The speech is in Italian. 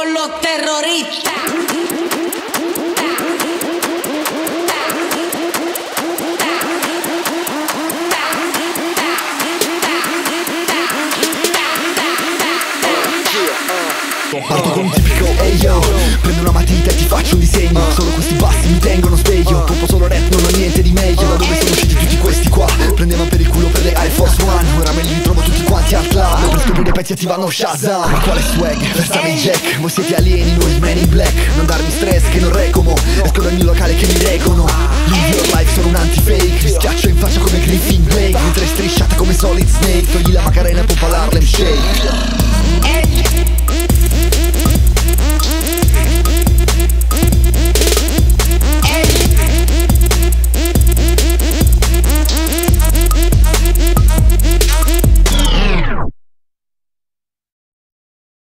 con los terroristas. Parto con un tipico hey yo, prendo una matita e ti faccio un disegno. Solo questi bassi mi tengono sveglio. Pompo solo rap, non ho niente di meglio. Da dove sono usciti tutti questi qua? Prendevano per il culo per le Air Force One. Ora me li ritrovo tutti quanti al club. Per scoprire pezzi attivano Shazam. Ma quale swag? Versami il jack. Voi siete alieni, noi man in black. Non darmi stress che non recomo. Esco dal mio locale che mi reggono. Live your life, sono un anti-fake. Vi schiaccio in faccia come Griffin Blake. Mentre strisciate come Solid Snake. Togli la macarena e pompa l'Harlem Shake.